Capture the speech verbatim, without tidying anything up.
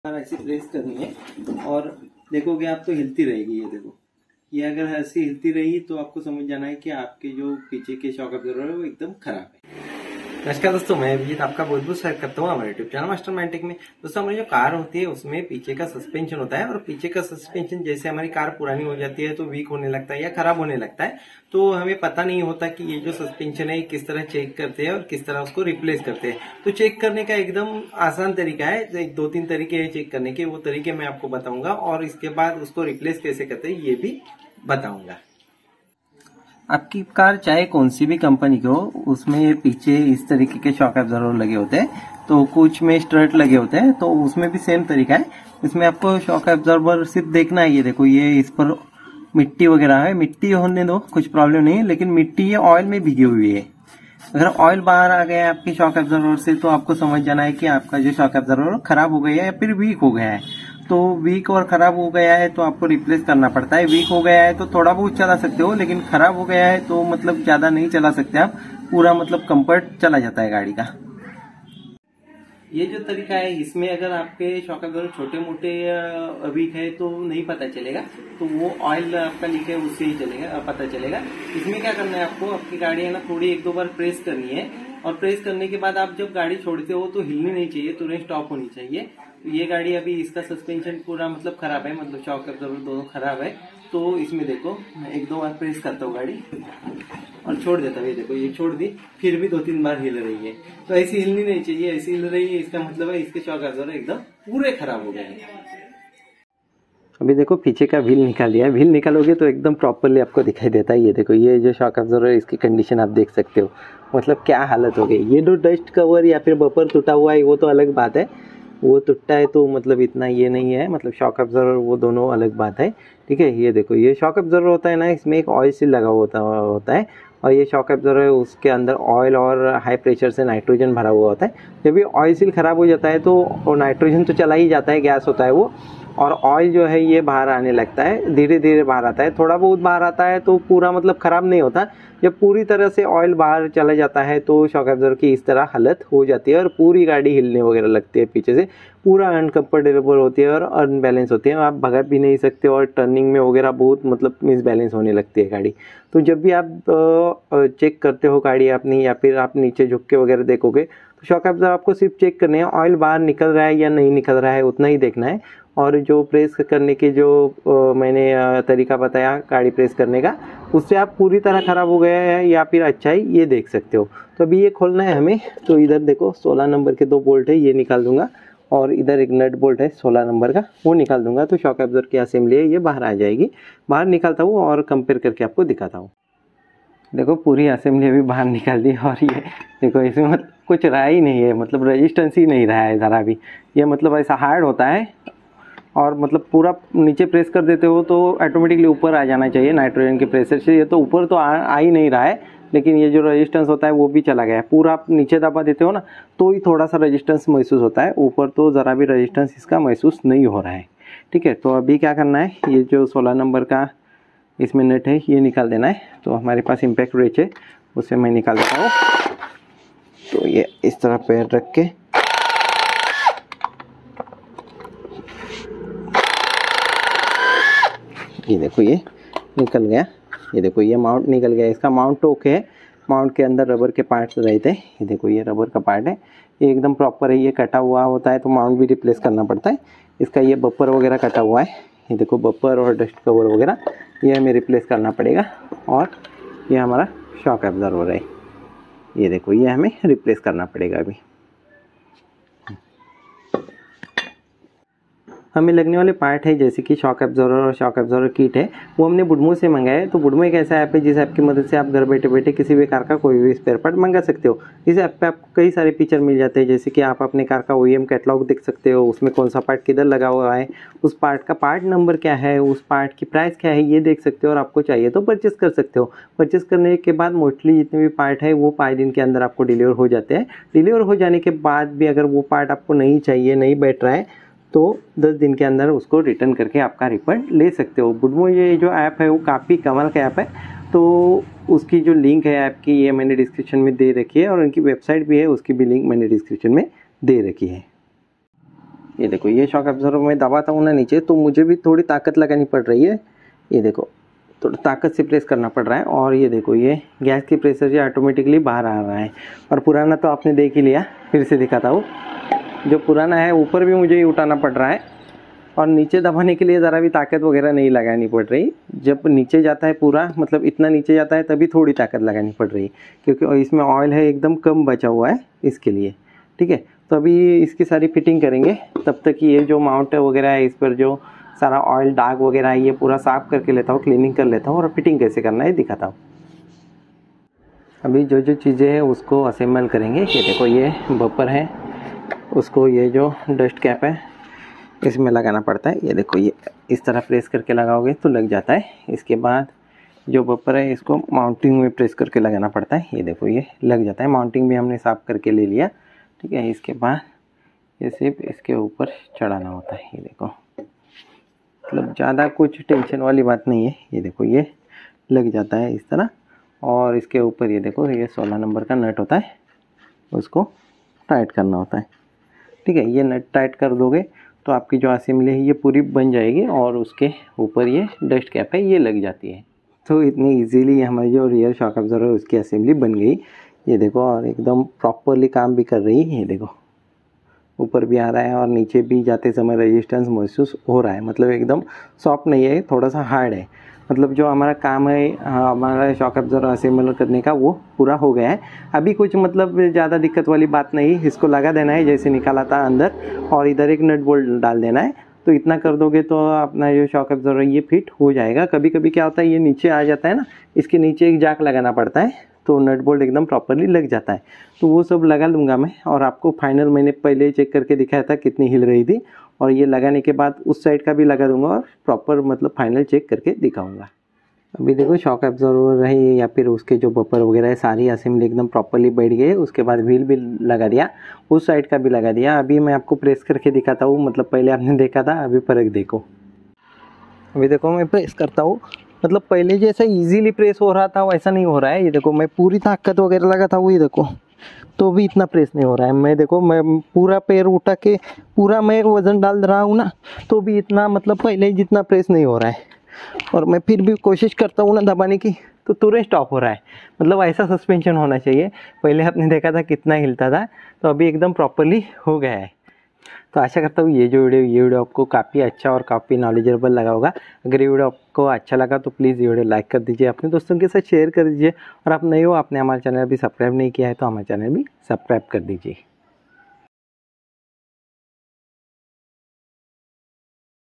ऐसे प्रेस करनी है और देखोगे आप तो हिलती रहेगी। ये देखो, ये अगर ऐसी हिलती रही तो आपको समझ जाना है कि आपके जो पीछे के शॉक अब्जॉर्बर है वो एकदम खराब है। नमस्कार दोस्तों, मैं अभिजीत आपका बहुत बहुत स्वागत करता हूँ हमारे YouTube channel master mind tech में। दोस्तों, हमारी जो कार होती है उसमें पीछे का सस्पेंशन होता है और पीछे का सस्पेंशन जैसे हमारी कार पुरानी हो जाती है तो वीक होने लगता है या खराब होने लगता है, तो हमें पता नहीं होता कि ये जो सस्पेंशन है किस तरह चेक करते हैं और किस तरह उसको रिप्लेस करते हैं। तो चेक करने का एकदम आसान तरीका है, एक दो तीन तरीके हैं चेक करने के, वो तरीके मैं आपको बताऊंगा और इसके बाद उसको रिप्लेस कैसे करते हैं ये भी बताऊंगा। आपकी कार चाहे कौन सी भी कंपनी की हो, उसमें पीछे इस तरीके के शॉक एब्जॉर्बर लगे होते हैं, तो कुछ में स्ट्रट लगे होते हैं, तो उसमें भी सेम तरीका है। इसमें आपको शॉक एब्जॉर्बर सिर्फ देखना है। ये देखो, ये इस पर मिट्टी वगैरह है, मिट्टी होने दो, कुछ प्रॉब्लम नहीं है, लेकिन मिट्टी ये ऑयल में भीगी हुई है। अगर ऑयल बाहर आ गया है आपके शॉक एब्जॉर्बर से तो आपको समझ जाना है कि आपका जो शॉक एब्जॉर्बर खराब हो गया है या फिर वीक हो गया है। तो वीक और खराब हो गया है तो आपको रिप्लेस करना पड़ता है। वीक हो गया है तो थोड़ा बहुत चला सकते हो, लेकिन खराब हो गया है तो मतलब ज्यादा नहीं चला सकते आप, पूरा मतलब कंफर्ट चला जाता है गाड़ी का। ये जो तरीका है, इसमें अगर आपके शॉक एब्जॉर्बर छोटे मोटे वीक है तो नहीं पता चलेगा, तो वो ऑयल आपका लीक है उससे ही चलेगा, पता चलेगा। इसमें क्या करना है आपको, आपकी गाड़ी है ना थोड़ी एक दो बार प्रेस करनी है और प्रेस करने के बाद आप जब गाड़ी छोड़ते हो तो हिलनी नहीं चाहिए, तुरंत स्टॉप होनी चाहिए। ये गाड़ी अभी इसका सस्पेंशन पूरा मतलब खराब है, मतलब शॉक एब्जॉर्बर दोनों खराब है। तो इसमें देखो, मैं एक दो बार प्रेस करता हूँ गाड़ी और छोड़ देता हूँ। ये देखो, ये छोड़ दी, फिर भी दो तीन बार हिल रही है, तो ऐसी हिलनी नहीं चाहिए। ऐसी हिल रही है इसका मतलब है इसके शॉक एब्जॉर्बर एकदम पूरे खराब हो गए हैं। अभी देखो, पीछे का व्हील निकाल दिया है। व्हील निकालोगे तो एकदम प्रॉपरली आपको दिखाई देता है। ये देखो, ये जो शॉक एब्जॉर्बर है इसकी कंडीशन आप देख सकते हो, मतलब क्या हालत हो गई। ये जो डस्ट कवर या फिर बपर टूटा हुआ है वो तो अलग बात है, वो टूटा है तो मतलब इतना ये नहीं है, मतलब शॉक एब्जॉर्बर वो दोनों अलग बात है, ठीक है। ये देखो, ये शॉक एब्जॉर्बर होता है ना, इसमें एक ऑयल सील लगा होता होता है और ये शॉक एब्जॉर्बर है उसके अंदर ऑयल और हाई प्रेशर से नाइट्रोजन भरा हुआ होता है। जब ये ऑयल सील खराब हो जाता है तो नाइट्रोजन तो चला ही जाता है, गैस होता है वो, और ऑयल जो है ये बाहर आने लगता है, धीरे धीरे बाहर आता है। थोड़ा बहुत बाहर आता है तो पूरा मतलब खराब नहीं होता। जब पूरी तरह से ऑयल बाहर चला जाता है तो शॉक एब्जॉर्बर की इस तरह हालत हो जाती है और पूरी गाड़ी हिलने वगैरह लगती है पीछे से, पूरा अनकम्फर्टेबल होती है और अनबैलेंस होती है, आप भगा भी नहीं सकते और टर्निंग में वगैरह बहुत मतलब मिसबैलेंस होने लगती है गाड़ी। तो जब भी आप चेक करते हो गाड़ी अपनी या फिर आप नीचे झुक के वगैरह देखोगे तो शॉक एब्जॉर्बर आपको सिर्फ चेक करने हैं, ऑयल बाहर निकल रहा है या नहीं निकल रहा है उतना ही देखना है। और जो प्रेस करने के जो आ, मैंने आ, तरीका बताया गाड़ी प्रेस करने का, उससे आप पूरी तरह ख़राब हो गया है या फिर अच्छा ही ये देख सकते हो। तो अभी ये खोलना है हमें, तो इधर देखो सोलह नंबर के दो बोल्ट है, ये निकाल दूंगा और इधर एक नट बोल्ट है सोलह नंबर का, वो निकाल दूंगा तो शॉक एब्जॉर्बर की असेंबली है ये बाहर आ जाएगी। बाहर निकालता हूँ और कंपेयर करके आपको दिखाता हूँ। देखो, पूरी असेंबली अभी बाहर निकाल दी और ये देखो, इसमें मतलब कुछ रहा ही नहीं है, मतलब रेजिस्टेंस ही नहीं रहा है ज़रा भी। ये मतलब ऐसा हार्ड होता है और मतलब पूरा नीचे प्रेस कर देते हो तो ऑटोमेटिकली ऊपर आ जाना चाहिए नाइट्रोजन के प्रेशर से। ये तो ऊपर तो आ, आ ही नहीं रहा है, लेकिन ये जो रेजिस्टेंस होता है वो भी चला गया है। पूरा आप नीचे दबा देते हो ना तो ही थोड़ा सा रेजिस्टेंस महसूस होता है, ऊपर तो ज़रा भी रेजिस्टेंस इसका महसूस नहीं हो रहा है, ठीक है। तो अभी क्या करना है, ये जो सोलह नंबर का इसमें नट है ये निकाल देना है। तो हमारे पास इम्पैक्ट रेच है, उसे मैं निकाल देता हूँ। तो ये इस तरह पैर रख के ये देखो, ये निकल गया। ये देखो, ये माउंट निकल गया, इसका माउंट ओके है। माउंट के अंदर रबर के पार्ट्स रहते हैं, ये देखो ये रबर का पार्ट है, ये एकदम प्रॉपर है। ये कटा हुआ होता है तो माउंट भी रिप्लेस करना पड़ता है। इसका ये बपर वगैरह कटा हुआ है, ये देखो बपर और डस्ट कवर वगैरह ये हमें रिप्लेस करना पड़ेगा। और ये हमारा शॉक एब्जॉर्बर है, ये देखो ये हमें रिप्लेस करना पड़ेगा। अभी हमें लगने वाले पार्ट है जैसे कि शॉक एब्जॉर्बर और शॉक एब्जॉर्बर किट है, वो हमने बुडमो से मंगाया है। तो बुडमो एक ऐसा ऐप है जिस ऐप की मदद से आप घर बैठे बैठे किसी भी कार का कोई भी स्पेयर पार्ट मंगा सकते हो। इस ऐप पे आपको कई सारे फीचर मिल जाते हैं, जैसे कि आप अपने कार का ओईएम कैटलॉग देख सकते हो, उसमें कौन सा पार्ट किधर लगा हुआ है, उस पार्ट का पार्ट नंबर क्या है, उस पार्ट की प्राइस क्या है, ये देख सकते हो। और आपको चाहिए तो परचेस कर सकते हो। परचेस करने के बाद मोस्टली जितने भी पार्ट है वो पाँच दिन के अंदर आपको डिलीवर हो जाते हैं। डिलीवर हो जाने के बाद भी अगर वो पार्ट आपको नहीं चाहिए, नहीं बैठ रहा है, तो दस दिन के अंदर उसको रिटर्न करके आपका रिफंड ले सकते हो। बुडमो ये जो ऐप है वो काफ़ी कमाल का ऐप है, तो उसकी जो लिंक है ऐप की ये मैंने डिस्क्रिप्शन में दे रखी है और उनकी वेबसाइट भी है, उसकी भी लिंक मैंने डिस्क्रिप्शन में दे रखी है। ये देखो ये शॉक एब्जॉर्बर में दबाता हूँ ना नीचे तो मुझे भी थोड़ी ताकत लगानी पड़ रही है। ये देखो थोड़ा ताकत से प्रेस करना पड़ रहा है और ये देखो ये गैस की प्रेशर जो ऑटोमेटिकली बाहर आ रहा है। और पुराना तो आपने देख ही लिया, फिर से दिखाता हूँ। जो पुराना है ऊपर भी मुझे ही उठाना पड़ रहा है और नीचे दबाने के लिए ज़रा भी ताकत वगैरह नहीं लगानी पड़ रही। जब नीचे जाता है पूरा मतलब इतना नीचे जाता है तभी थोड़ी ताकत लगानी पड़ रही है, क्योंकि इसमें ऑयल है एकदम कम बचा हुआ है इसके लिए। ठीक है, तो अभी इसकी सारी फिटिंग करेंगे। तब तक ये जो माउंट वगैरह है इस पर जो सारा ऑयल दाग वगैरह है ये पूरा साफ़ करके लेता हूँ, क्लीनिंग कर लेता हूँ और फिटिंग कैसे करना है दिखाता हूँ। अभी जो जो चीज़ें हैं उसको असेंबल करेंगे। ये देखो ये बपर है, उसको ये जो डस्ट कैप है इसमें लगाना पड़ता है। ये देखो ये इस तरह प्रेस करके लगाओगे तो लग जाता है। इसके बाद जो बपर है इसको माउंटिंग में प्रेस करके लगाना पड़ता है। ये देखो ये लग जाता है, माउंटिंग भी हमने साफ़ करके ले लिया। ठीक है, इसके बाद ये सिर्फ इसके ऊपर चढ़ाना होता है। ये देखो मतलब ज़्यादा कुछ टेंशन वाली बात नहीं है। ये देखो ये लग जाता है इस तरह और इसके ऊपर ये देखो ये सोलह नंबर का नट होता है, उसको टाइट करना होता है। ठीक है, ये नट टाइट कर दोगे तो आपकी जो असेंबली है ये पूरी बन जाएगी और उसके ऊपर ये डस्ट कैप है ये लग जाती है। तो इतनी इजीली हमारी जो रियर शॉक एब्जॉर्बर है उसकी असेंबली बन गई। ये देखो और एकदम प्रॉपरली काम भी कर रही है। ये देखो ऊपर भी आ रहा है और नीचे भी जाते समय रेजिस्टेंस महसूस हो रहा है। मतलब एकदम सॉफ्ट नहीं है, थोड़ा सा हार्ड है। मतलब जो हमारा काम है हमारा शॉक एब्जॉर्बर असेंबल करने का वो पूरा हो गया है। अभी कुछ मतलब ज़्यादा दिक्कत वाली बात नहीं, इसको लगा देना है जैसे निकाला था अंदर और इधर एक नट बोल्ट डाल देना है। तो इतना कर दोगे तो अपना जो शॉक एब्जॉर्बर ये फिट हो जाएगा। कभी कभी क्या होता है ये नीचे आ जाता है ना, इसके नीचे एक जाक लगाना पड़ता है तो नट बोल्ट एकदम प्रॉपरली लग जाता है। तो वो सब लगा लूँगा मैं और आपको फाइनल मैंने पहले चेक करके दिखाया था कितनी हिल रही थी और ये लगाने के बाद उस साइड का भी लगा दूंगा और प्रॉपर मतलब फाइनल चेक करके दिखाऊंगा। अभी देखो शॉक एब्जॉर्बर रही या फिर उसके जो बपर वगैरह है सारी असेंबली एकदम प्रॉपरली बैठ गई। उसके बाद व्हील भी लगा दिया, उस साइड का भी लगा दिया। अभी मैं आपको प्रेस करके दिखाता हूँ, मतलब पहले आपने देखा था अभी फर्क देखो। अभी देखो मैं प्रेस करता हूँ, मतलब पहले जैसा इजीली प्रेस हो रहा था वैसा नहीं हो रहा है। ये देखो मैं पूरी ताकत वगैरह लगाता हूँ, ये देखो तो भी इतना प्रेस नहीं हो रहा है। मैं देखो मैं पूरा पैर उठा के पूरा मैं वज़न डाल रहा हूँ ना तो भी इतना मतलब पहले जितना प्रेस नहीं हो रहा है। और मैं फिर भी कोशिश करता हूँ ना दबाने की तो तुरंत स्टॉप हो रहा है। मतलब ऐसा सस्पेंशन होना चाहिए। पहले आपने देखा था कितना हिलता था, तो अभी एकदम प्रॉपरली हो गया है। तो आशा करता हूँ ये जो वीडियो ये वीडियो आपको काफ़ी अच्छा और काफ़ी नॉलेजेबल लगा होगा। अगर ये वीडियो आपको अच्छा लगा तो प्लीज़ ये वीडियो लाइक कर दीजिए, अपने दोस्तों के साथ शेयर कर दीजिए और आप नए हो आपने हमारे चैनल भी सब्सक्राइब नहीं किया है तो हमारे चैनल भी सब्सक्राइब कर दीजिए।